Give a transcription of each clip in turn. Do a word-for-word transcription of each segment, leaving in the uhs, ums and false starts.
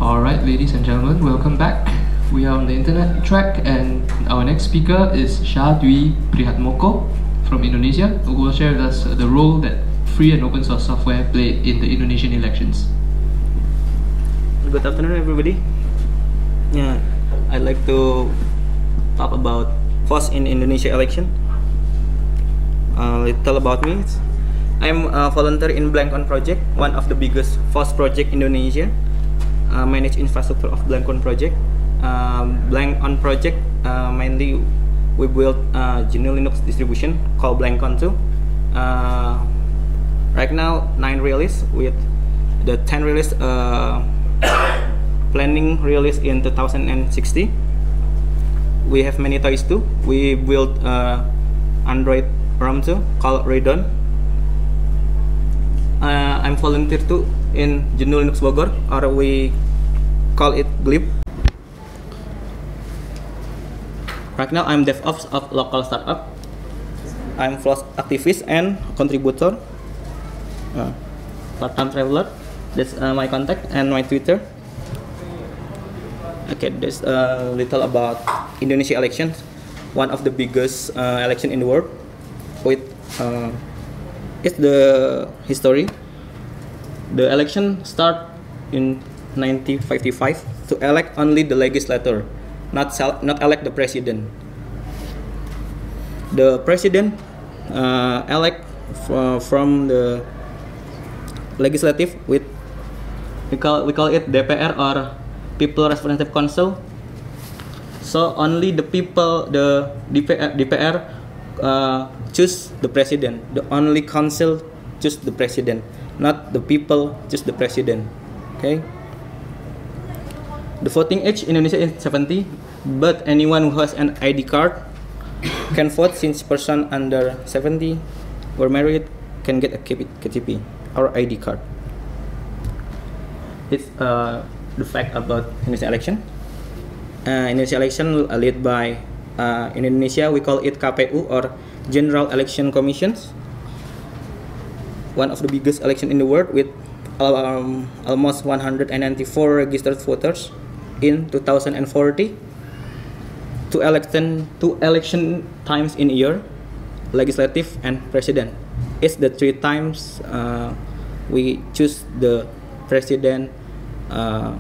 Alright, ladies and gentlemen, welcome back. We are on the internet track, and our next speaker is Shah Dwi Prihatmoko from Indonesia, who will share with us the role that free and open source software played in the Indonesian elections. Good afternoon, everybody. Yeah, I'd like to talk about FOSS in Indonesia election. A little about me. I'm a volunteer in Blankon project, one of the biggest FOSS project in Indonesia. Uh, manage infrastructure of Blankon project. Um, Blankon project uh, mainly we built uh, G N U Linux distribution called Blankon two. Uh, right now nine release with the ten release uh, planning release in two thousand sixteen. We have many toys too. We built uh, Android ROM too called Raydon. Uh, I'm volunteer too in G N U Linux Bogor, or we call it Glib. Right now I'm DevOps of local startup. I'm FOSS activist and contributor. Uh, part-time traveler. That's uh, my contact and my Twitter. Okay, there's a little about Indonesia elections, one of the biggest uh, election in the world. With uh, it's the history. The election start in nineteen fifty-five to elect only the legislator, not not elect the president. The president uh, elect from the legislative with we call we call it D P R, or People Representative Council. So only the people, the D P R, D P R uh, choose the president. The only council choose the president, not the people choose the president. Okay. The voting age in Indonesia is seventy, but anyone who has an I D card can vote, since person under seventy or married can get a K T P or I D card. It's uh, the fact about Indonesia election. Uh, Indonesia election led by uh, in Indonesia we call it K P U, or General Election Commissions. One of the biggest election in the world with um, almost one hundred ninety-four registered voters in two thousand forty. Two election, two election times in a year, legislative and president. It's the three times uh, we choose the president. Uh,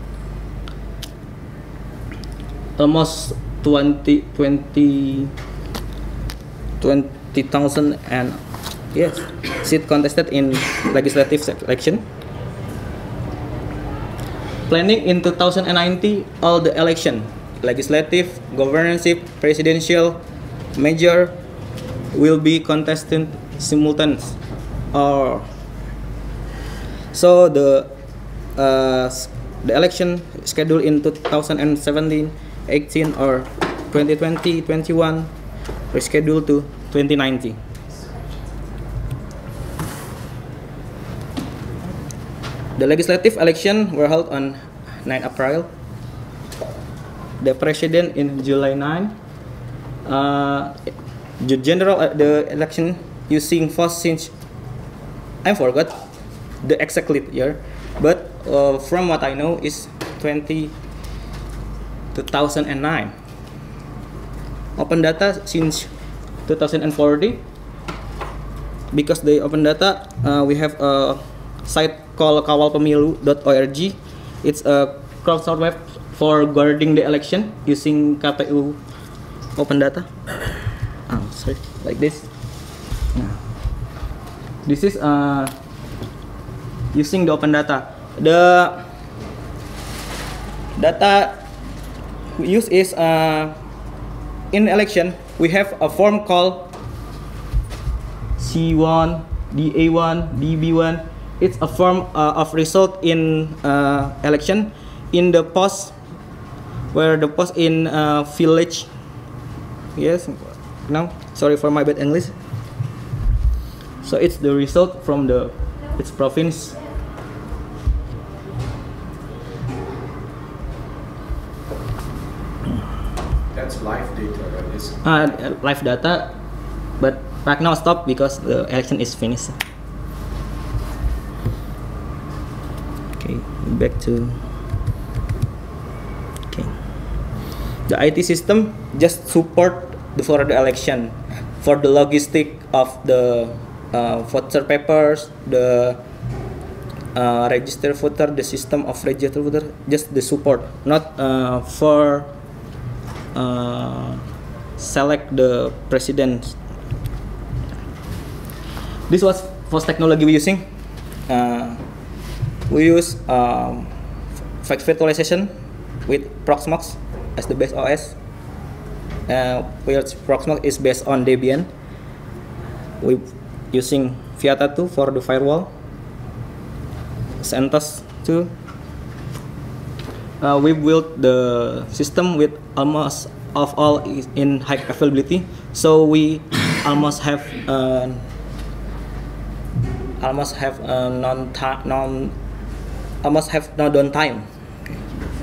almost twenty thousand and yes, seat contested in legislative election. Planning in two thousand ninety, all the election, legislative, governorship, presidential, major, will be contested simultaneous. Or so the uh, the election scheduled in two thousand seventeen, eighteen, or twenty twenty, twenty-one rescheduled to twenty nineteen. The legislative election were held on ninth April. The president in July ninth. Uh, the general uh, the election using FOSS since I forgot the exact year, but uh, from what I know is two thousand nine. Open data since two thousand forty. Because the open data, uh, we have a site called kawal pemilu dot org. It's a crowdsourced web for guarding the election using K P U open data. Oh, sorry, like this. Yeah. This is uh, using the open data. The data we use is uh, in election we have a form called C one, D A one, D B one. It's a form uh, of result in uh, election in the post, where the post in uh, village. Yes, no, sorry for my bad English. So it's the result from the its province. That's live data, right? It's Uh, live data, but right now stop because the election is finished. Okay, back to The I T system just support the for the election, for the logistic of the uh, voter papers, the uh, register voter, the system of register voter, just the support, not uh, for uh, select the president. This was first technology we using. Uh, we use um, virtualization with Proxmox as the base O S. Uh, where Proxmox is based on Debian. We using Viata two for the firewall. CentOS two. Uh, we built the system with almost of all is in high availability, so we almost have uh, almost have uh, non non almost have no downtime. Okay.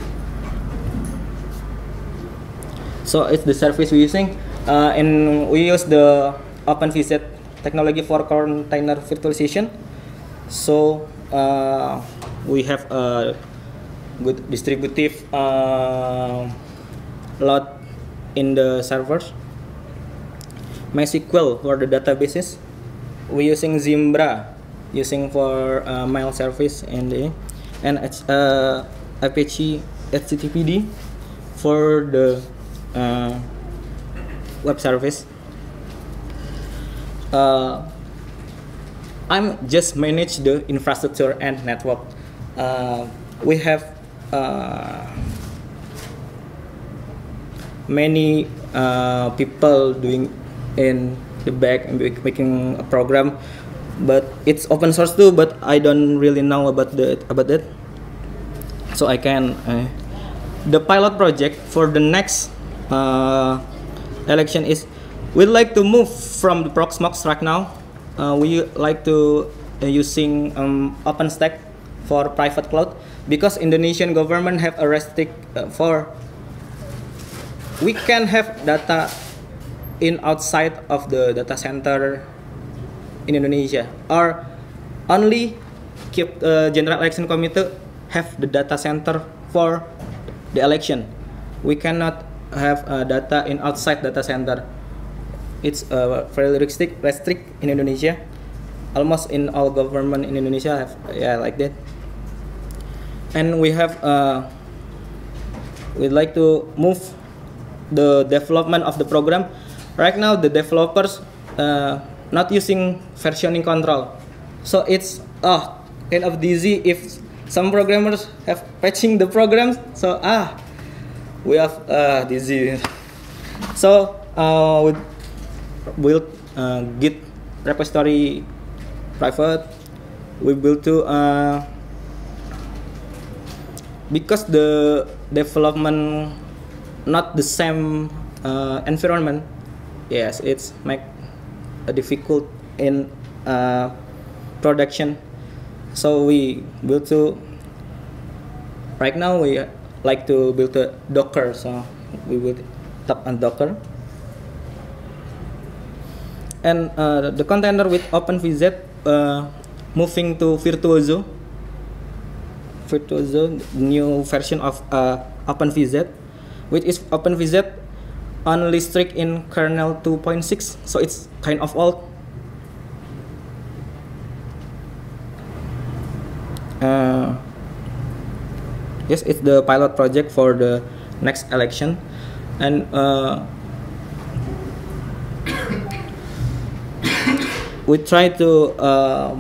So it's the service we're using, uh, and we use the OpenVZ technology for container virtualization. So uh, we have a good distributive uh, load in the servers. MySQL for the databases. We're using Zimbra, using for uh, mail service and the and it's uh, Apache H T T P D for the uh, web service. Uh, I'm just manage the infrastructure and network. Uh, we have uh, many uh, people doing in the back and making a program, but it's open source too. But I don't really know about the about that, so I can. Uh, the pilot project for the next uh, election is we'd like to move from the Proxmox right now. Uh, we like to uh, using um, OpenStack for private cloud because Indonesian government have a restrict uh, for we can have data in outside of the data center in Indonesia, or only keep uh, General Election Committee have the data center for the election. We cannot have uh, data in outside data center. It's uh, very restrict, restrict in Indonesia. Almost in all government in Indonesia have yeah like that. And we have uh, we'd like to move the development of the program. Right now, the developers uh, not using versioning control, so it's ah kind of dizzy if some programmers have patching the programs. So ah, we have uh, dizzy. So uh, we build uh, Git repository private. We build to uh, because the development not the same uh, environment. Yes, it's make a difficult in uh, production. So we build to right now we like to build a Docker. So we will tap on Docker. And uh, the container with OpenVZ uh, moving to Virtuoso. Virtuoso, new version of uh, OpenVZ, which is OpenVZ only strict in kernel two point six, so it's kind of old. Uh, yes, it's the pilot project for the next election, and uh, we try to uh,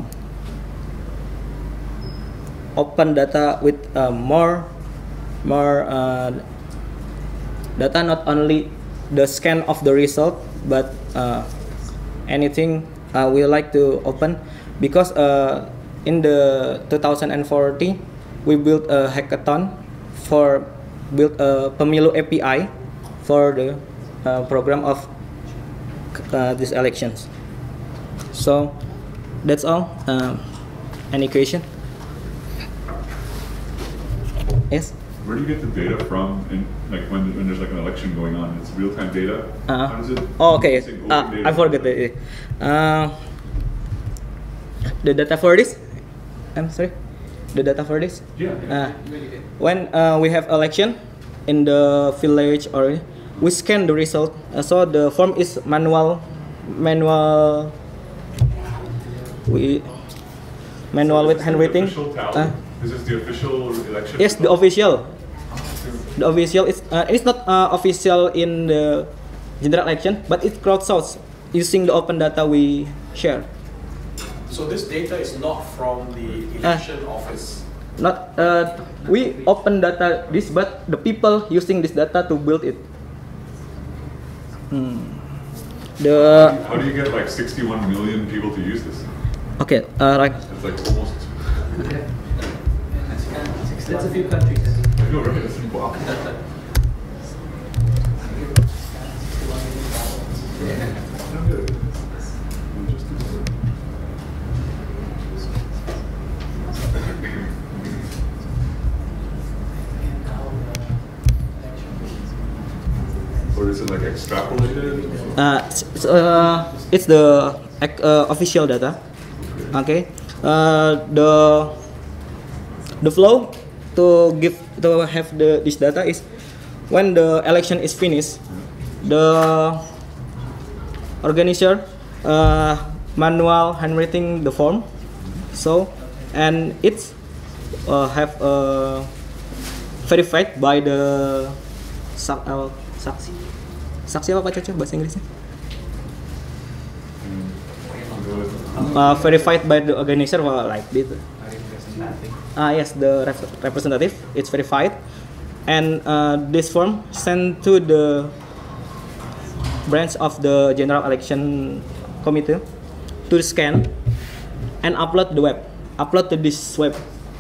open data with uh, more more uh, data, not only the scan of the result, but uh, anything uh, we like to open, because uh, in the two thousand fourteen we built a hackathon for build a Pemilu A P I for the uh, program of uh, these elections. So that's all. Um, any question? Yes. Where do you get the data from? In, like when, when there's like an election going on, it's real-time data. Uh, How does it? oh, okay. Uh, I forgot the uh, the data for this. I'm sorry. The data for this. Yeah. Uh, when uh, we have election, in the village, or we scan the result. Uh, so the form is manual, manual. We manual So with this is handwriting. The official tally? Uh, This is the official election. yes, the official. The official is uh, it's not uh, official in the general election, but it's crowdsourced using the open data we share. So this data is not from the election office. Not uh, we open data this, but the people using this data to build it. Hmm. The How do you get like sixty-one million people to use this? okay, uh, like It's like almost. That's a few countries. I know, right? It's wow. Or is it like extrapolated? uh, it's, it's, uh, it's the uh, official data. Okay, uh, the the flow to give to have the this data is when the election is finished, the organizer uh, manual handwriting the form, so and it's uh, have uh, verified by the sak uh, saksi saksi apa Pak Coco bahasa Inggrisnya? Uh, verified by the organizer, well, like this. Ah yes, the rep representative. It's verified, and uh, this form sent to the branch of the general election committee to scan and upload the web. Upload to this web.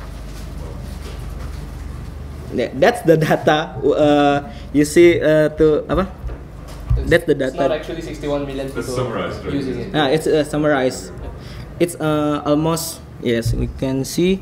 Yeah, that's the data uh, you see uh, to apa? That's the data. It's not actually sixty-one million people That's summarized, right? using it. Ah, it's uh, summarized. It's uh, almost, yes, we can see.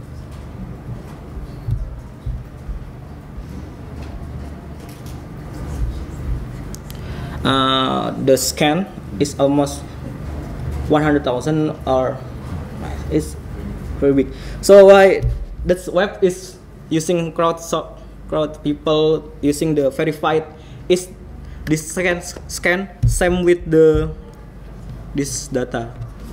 Uh, the scan is almost one hundred thousand, or it's very big. So why this web is using crowd so crowd people using the verified is this scan scan same with the this data.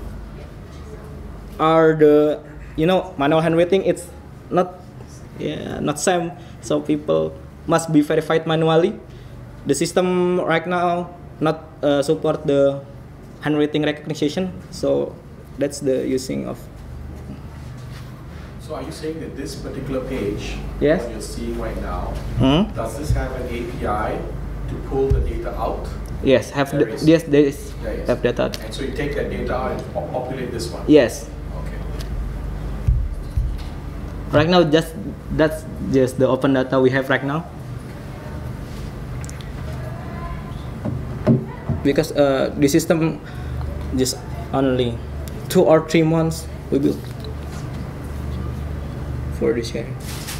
Are the you know manual handwriting, it's not yeah not same, so people must be verified manually. The system right now not uh, support the handwriting recognition, so that's the using of. So are you saying that this particular page, Yes. what you're seeing right now, Hmm? does this have an A P I to pull the data out? Yes, have There the, is. yes there is There is. have data. And so you take that data and pop- populate this one? Yes. Okay. Right now, just that's just the open data we have right now. Because uh, the system just only two or three months we built for the sharing.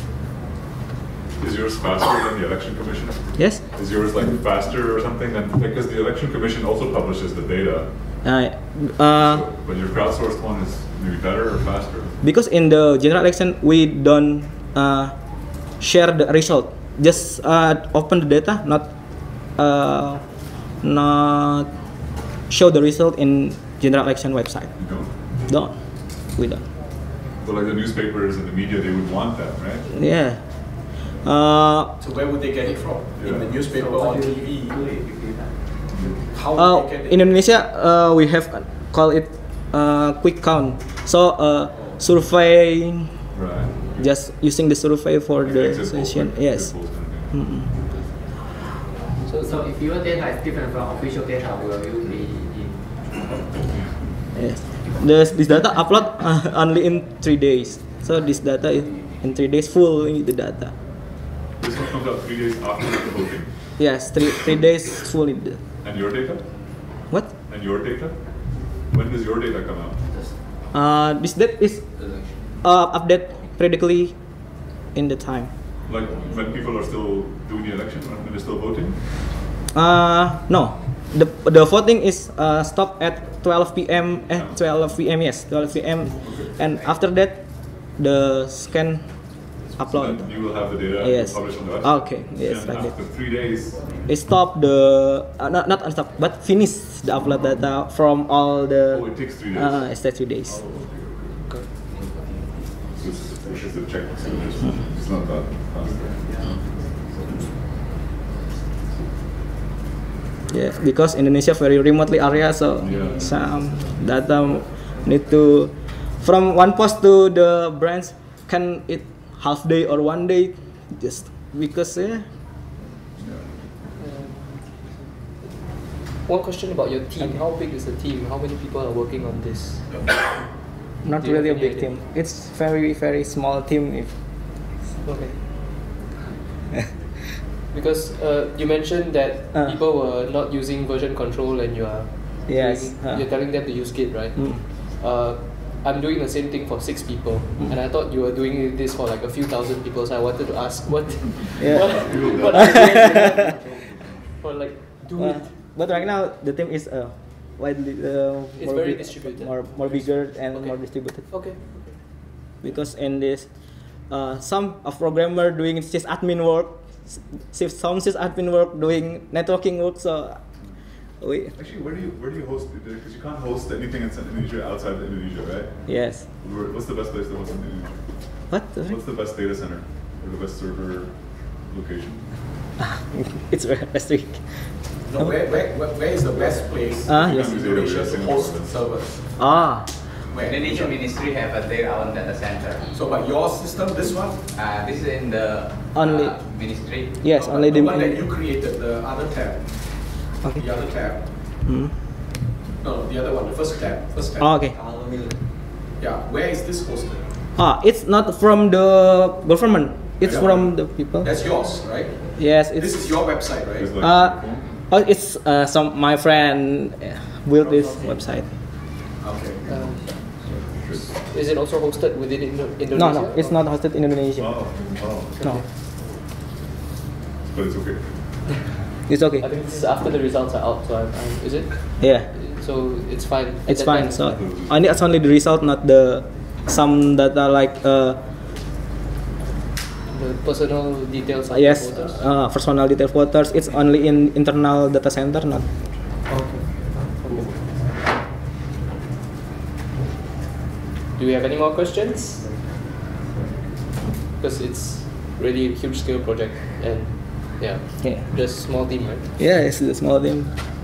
Is yours faster than the election commission? Yes. Is yours like faster or something? Than, because the election commission also publishes the data. Uh, uh, So, but your crowdsourced one is maybe better or faster? because in the general election we don't uh, share the result. Just uh, open the data, not uh, not show the result in general election website. You don't? Don't. We don't. But like the newspapers and the media, they would want that, right? Yeah. Uh, So where would they get it from? In the Yeah. newspaper, on T V? How would uh, they get it? in Indonesia, uh, we have call it uh, quick count. So uh, survey, Right. just using the survey for Like the exit poll, session. like Yes. exit polls kind of thing. So, so if your data is different from official data, will you be in? Yes. This, this data upload uh, only in three days. So this data is in three days full in the data. This one comes out three days after the voting. Yes, three three days full in the. And your data? What? And your data? When does your data come out? Uh, this date is uh, update periodically in the time. Like when people are still doing the election, when they're still voting? Uh, no, the the voting is uh, stopped at twelve p m Eh, twelve p m Yes, twelve p m And after that, the scan upload. So then you will have the data Yes. published on the website. Okay, yes, And like after that. three days, It stop the uh, not not unstop, but finish the upload data from all the. oh, it takes three days. Uh, it takes three days. Oh, okay, okay. So it's, it's a check. So it's, it's not that fast. Yeah, because Indonesia very remotely area, so Yeah. some data need to from one post to the branch can it half day or one day, just because yeah. One question about your team. How big is the team? How many people are working on this? Not Do you really a have any big idea? team. It's very very small team. If Okay. Because uh, you mentioned that Uh. people were not using version control and you are Yes, doing- uh. you're telling them to use Git, right? Mm. Uh, I'm doing the same thing for six people, Mm. and I thought you were doing this for like a few thousand people. So I wanted to ask what, Yeah. what, what are you doing for like do Uh, it. but right now the team is uh, widely uh, It's more very big- distributed. more more bigger and Okay. more distributed. Okay. Because in this uh, some of programmer doing sysadmin work, s- some sysadmin work doing networking work. So we Actually, where do you where do you host it? Because you can't host anything in Indonesia outside of Indonesia, right? yes. Where- What's the best place to host in Indonesia? What? What's the best data center or the best server location? It's very restricted. No, where, where, where, where is the best place Ah, in yes. Indonesia to host servers? Ah, Where? Indonesian ministry have a, their own data center. So, but your system, this one? Uh, this is in the Only- uh, ministry. yes, No, only the the. one that you created, the other tab. Okay. The other tab. Hmm. No, the other one, the first tab. First tab. Oh, okay. Yeah, where is this hosted? Ah, it's not from the government. It's Yeah. from the people. That's yours, right? Yes, This it's. is your website, right? It's like Uh, your phone? oh, it's uh, some my friend uh, built this website. Okay. Um, is it also hosted within Indo- No, Indonesia? no, it's not hosted in Indonesia. Oh, oh. No, But it's okay. it's okay. I think this is after the results are out. So I'm, I'm, is it? Yeah, So it's fine. At it's that fine. time, So only it's only the result, not the some data like uh the personal details of yes, the voters. uh, personal detail voters. It's only in internal data center, not. Okay. Okay. Do we have any more questions? Because it's really a huge scale project and yeah, Yeah. just small team, right? Yeah, it's a small team,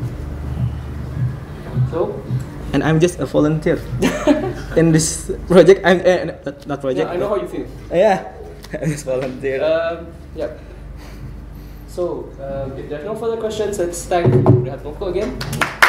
So and I'm just a volunteer in this project. I'm uh, not- not project. yeah, I know how you feel. Yeah, I'm just volunteer. Um, yeah. So uh, if there's no further questions, let's thank Prihatmoko again.